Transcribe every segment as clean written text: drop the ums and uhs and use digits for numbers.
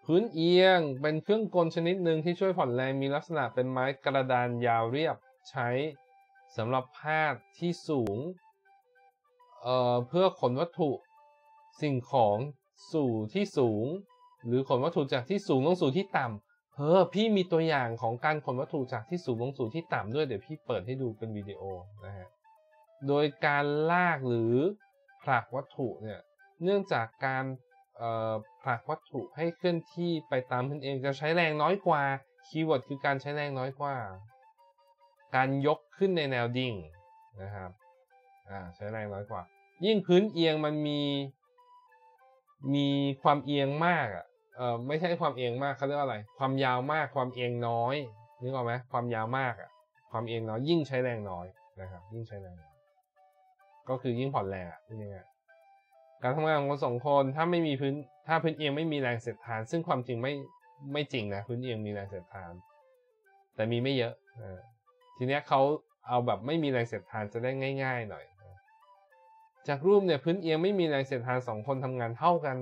พื้นเอียงเป็นเครื่องกลชนิดหนึ่งที่ช่วยผ่อนแรงมีลักษณะเป็นไม้กระดานยาวเรียบใช้สำหรับพาดที่สูงเพื่อขนวัตถุสิ่งของสู่ที่สูงหรือขนวัตถุจากที่สูงลงสู่ที่ต่ำพี่มีตัวอย่างของการขนวัตถุจากที่สูงลงสู่ที่ต่ำด้วยเดี๋ยวพี่เปิดให้ดูเป็นวิดีโอนะฮะโดยการลากหรือผลักวัตถุเนี่ยเนื่องจากการผลักวัตถุให้เคลื่อนที่ไปตามพื้นเองจะใช้แรงน้อยกว่าคีย์เวิร์ดคือการใช้แรงน้อยกว่าการยกขึ้นในแนวดิ่งนะครับใช้แรงน้อยกว่ายิ่งพื้นเอียงมันมีความเอียงมากไม่ใช่ความเอียงมากเขาเรียกว่าอะไรความยาวมากความเอียงน้อยนึกออกไหมความยาวมากความเอียงน้อยยิ่งใช้แรงน้อยนะครับยิ่งใช้แรงน้อยก็คือยิ่งผ่อนแรงนี่ไงการทำงานของคนสองคนถ้าพื้นเอียงไม่มีแรงเสียดทานซึ่งความจริงไม่จริงนะพื้นเอียงมีแรงเสียดทานแต่มีไม่เยอะทีเนี้ยเขาเอาแบบไม่มีแรงเสียดทานจะได้ง่ายๆหน่อยจากรูปเนี่ยพื้นเอียงไม่มีแรงเสียดทานสองคนทำงานเท่ากัน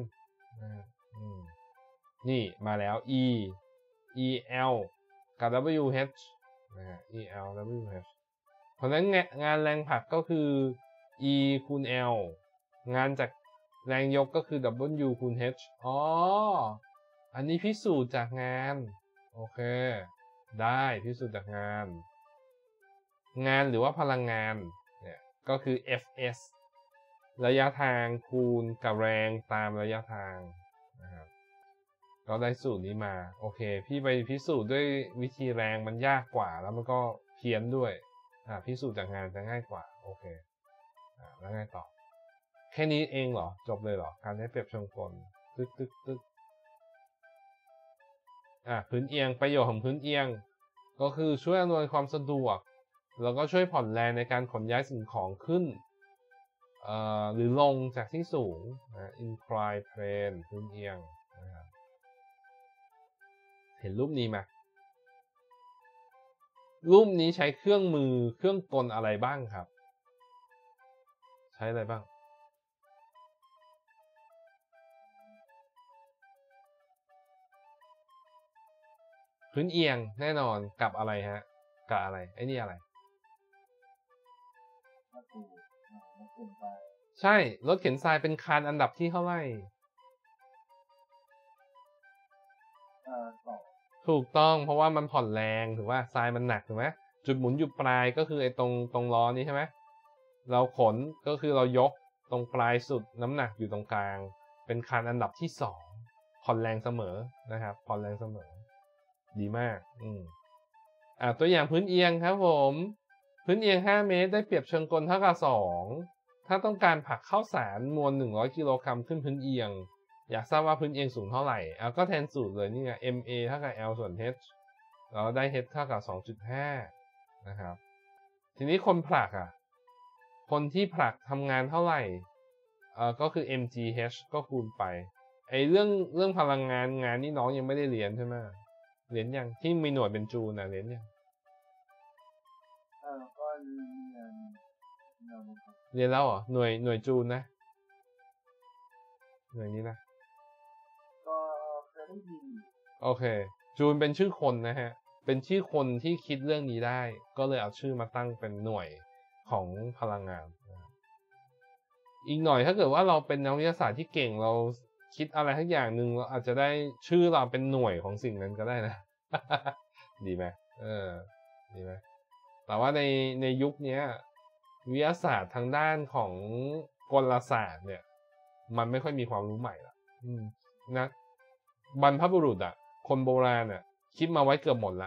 นี่มาแล้ว EL กับ WH EL WH เพราะฉะนั้นงานแรงผลักก็คือ E คูณ L งานจากแรงยกก็คือ W คูณ H อันนี้พิสูจน์จากงานโอเคได้พิสูจน์จากงานหรือว่าพลังงานเนี่ยก็คือ Fs ระยะทางคูณกับแรงตามระยะทางนะครับก็ได้สูตรนี้มาโอเคพี่ไปพิสูจน์ด้วยวิธีแรงมันยากกว่าแล้วมันก็เพี้ยนด้วยพิสูจน์จากงานจะง่ายกว่าโอเคแล้วไงต่อแค่นี้เองเหรอจบเลยเหรอการได้เปรียบเชิงกลตึ๊กพื้นเอียงประโยชน์ของพื้นเอียงก็คือช่วยอำนวยความสะดวกแล้วก็ช่วยผ่อนแรงในการขนย้ายสิ่งของขึ้นหรือลงจากที่สูงincline plane พื้นเอียงนะครับเห็นรูปนี้ไหมรูปนี้ใช้เครื่องมือเครื่องกลอะไรบ้างครับใช้อะไรบ้างพื้นเอียงแน่นอนกับอะไรฮะกับอะไรไอ้นี่อะไรใช่รถเข็นทรายเป็นคานอันดับที่เท่าไหร่ถูกต้องเพราะว่ามันผ่อนแรงถือว่าทรายมันหนักถูกไหมจุดหมุนอยู่ปลายก็คือไอ้ตรงล้อนี้ใช่ไหมเราขนก็คือเรายกตรงปลายสุดน้ำหนักอยู่ตรงกลางเป็นคานอันดับที่2ผ่อนแรงเสมอนะครับผ่อนแรงเสมอดีมากตัวอย่างพื้นเอียงครับผมพื้นเอียง5 เมตรได้เปรียบเชิงกลเท่ากับ2ถ้าต้องการผลักข้าวสารมวล100 กิโลกรัมขึ้นพื้นเอียงอยากทราบว่าพื้นเอียงสูงเท่าไหร่ก็แทนสูตรเลยนี่ไง MA เท่ากับ L ส่วน H เราได้ H เท่ากับ 2.5 นะครับทีนี้คนผลักคนที่ผลักทำงานเท่าไหร่ก็คือ mgh ก็คูณไปเรื่องพลังงานนี่น้องยังไม่ได้เรียนใช่ไหมเรียนยังที่มีหน่วยเป็นจูลเรียนยังก็เรียนแล้วเหรอหน่วยจูลนะหน่วยนี้นะก็เคยได้ยินโอเคจูลเป็นชื่อคนนะฮะเป็นชื่อคนที่คิดเรื่องนี้ได้ก็เลยเอาชื่อมาตั้งเป็นหน่วยของพลังงานอีกหน่อยถ้าเกิดว่าเราเป็นนักวิทยาศาสตร์ที่เก่งเราคิดอะไรทั้งอย่างหนึ่งเราอาจจะได้ชื่อเราเป็นหน่วยของสิ่งนั้นก็ได้นะ ดีไหมดีไหมแต่ว่าในยุคนี้วิทยาศาสตร์ทางด้านของกลศาสตร์เนี่ยมันไม่ค่อยมีความรู้ใหม่ละนะบรรพบุรุษคนโบราณคิดมาไว้เกือบหมดละ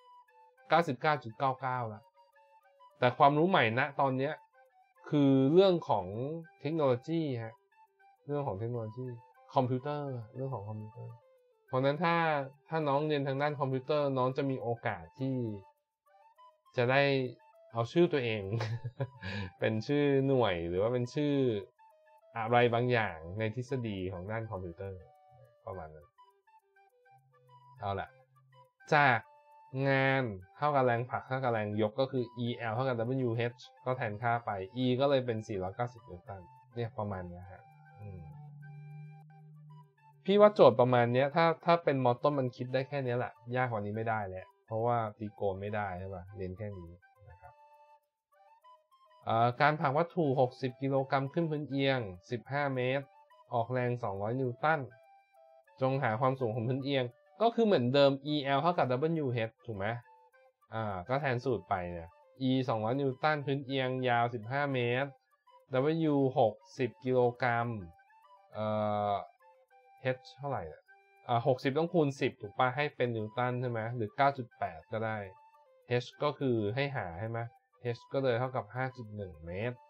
99.99 ละแต่ความรู้ใหม่ณตอนนี้คือเรื่องของเทคโนโลยีเรื่องของเทคโนโลยีคอมพิวเตอร์เรื่องของคอมพิวเตอร์เพราะนั้นถ้าน้องเรียนทางด้านคอมพิวเตอร์น้องจะมีโอกาสที่จะได้เอาชื่อตัวเอง เป็นชื่อหน่วยหรือว่าเป็นชื่ออะไรบางอย่างในทฤษฎีของด้านคอมพิวเตอร์ประมาณนั้นเอาล่ะจากงานเท่ากับแรงผลักเท่ากับแรงยกก็คือ EL เท่ากับ WH ก็แทนค่าไป E ก็เลยเป็น490 นิวตันเนี่ยประมาณนี้ครับพี่ว่าโจทย์ประมาณนี้ถ้าเป็นมอต้นมันคิดได้แค่นี้แหละยากกว่านี้ไม่ได้แล้วเพราะว่าตีโกนไม่ได้ใช่ป่ะเรียนแค่นี้นะครับการผลักวัตถุ60กิโลกรัมขึ้นพื้นเอียง15เมตรออกแรง200นิวตันจงหาความสูงของพื้นเอียงก็คือเหมือนเดิม EL เท่ากับ WH ถูกไหมก็แทนสูตรไปเนี่ย E 200นิวตันพื้นเอียงยาว15เมตร W 60กิโลกรัมH เท่าไหร่60ต้องคูณ10ถูกป่ะให้เป็นนิวตันใช่ไหมหรือ 9.8 ก็ได้ H ก็คือให้หาใช่ไหม H ก็เลยเท่ากับ 5.1 เมตร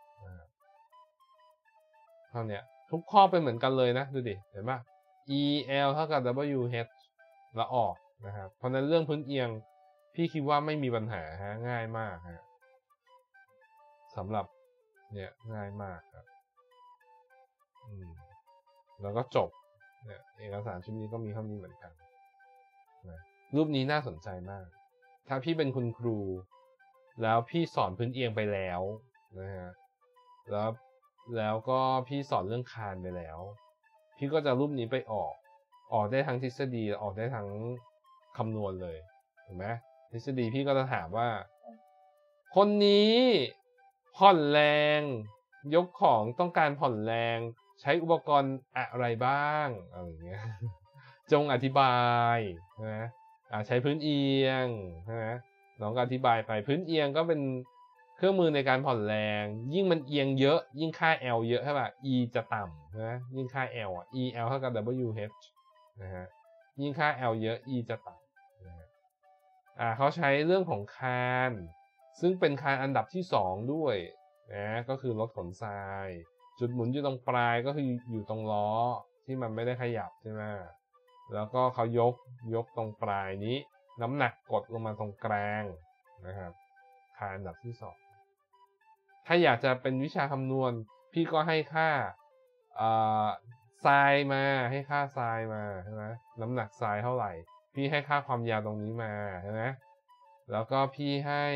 เท่านี้ทุกข้อเป็นเหมือนกันเลยนะดูดิเห็นป่ะ EL เท่ากับ WH แล้วออกนะครับเพราะนั้นเรื่องพื้นเอียงพี่คิดว่าไม่มีปัญหาฮะง่ายมากฮะสำหรับเนี่ยง่ายมากครับแล้วก็จบเนี่ยเอกสารชุดนี้ก็มีเท่านี้เหมือนกันนะรูปนี้น่าสนใจมากถ้าพี่เป็นคุณครูแล้วพี่สอนพื้นเอียงไปแล้วนะฮะแล้วก็พี่สอนเรื่องคานไปแล้วพี่ก็จะรูปนี้ไปออกได้ทั้งทฤษฎีออกได้ทั้งคำนวณเลยถูกไหมทฤษฎีพี่ก็จะถามว่าคนนี้ผ่อนแรงยกของต้องการผ่อนแรงใช้อุปกรณ์อะไรบ้างอะไรอย่างเงี้ยจงอธิบายนะใช้พื้นเอียงนะน้องก็อธิบายไปพื้นเอียงก็เป็นเครื่องมือในการผ่อนแรงยิ่งมันเอียงเยอะยิ่งค่า L เยอะใช่ป่ะ E จะต่ำนะยิ่งค่า L EL เท่ากับ WH นะฮะยิ่งค่า L เยอะ E จะต่ำนะฮะเขาใช้เรื่องของคานซึ่งเป็นคานอันดับที่2ด้วยนะก็คือรถขนทรายจุดหมุนอยู่ตรงปลายก็คืออยู่ตรงล้อที่มันไม่ได้ขยับใช่ไหมแล้วก็เขายกตรงปลายนี้น้ำหนักกดลงมาตรงกลางนะครับคานอันดับที่2ถ้าอยากจะเป็นวิชาคำนวณพี่ก็ให้ค่าทรายมาให้ค่าทรายมาใช่ไหมน้ำหนักทรายเท่าไหร่พี่ให้ค่าความยาวตรงนี้มาใช่ไหมแล้วก็พี่ให้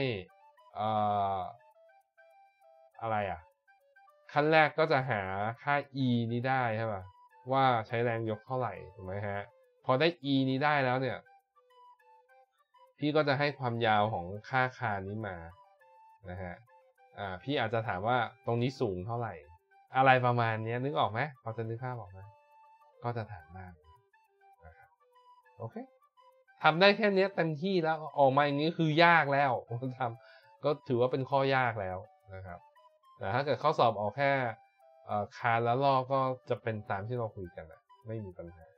อะไรขั้นแรกก็จะหาค่า e นี้ได้ใช่ป่ะว่าใช้แรงยกเท่าไหร่ถูกไหมฮะพอได้ e นี้ได้แล้วเนี่ยพี่ก็จะให้ความยาวของค่าคานนี้มานะฮะพี่อาจจะถามว่าตรงนี้สูงเท่าไหร่อะไรประมาณนี้นึกออกไหมพอจะนึกภาพออกไหมก็จะถามมากนะครับโอเคทำได้แค่นี้เต็มที่แล้วออกมาอย่างนี้คือยากแล้วทำก็ถือว่าเป็นข้อยากแล้วนะครับแต่ถ้าเกิดข้อสอบออกแค่คานแล้วลอกก็จะเป็นตามที่เราคุยกันไม่มีปัญหา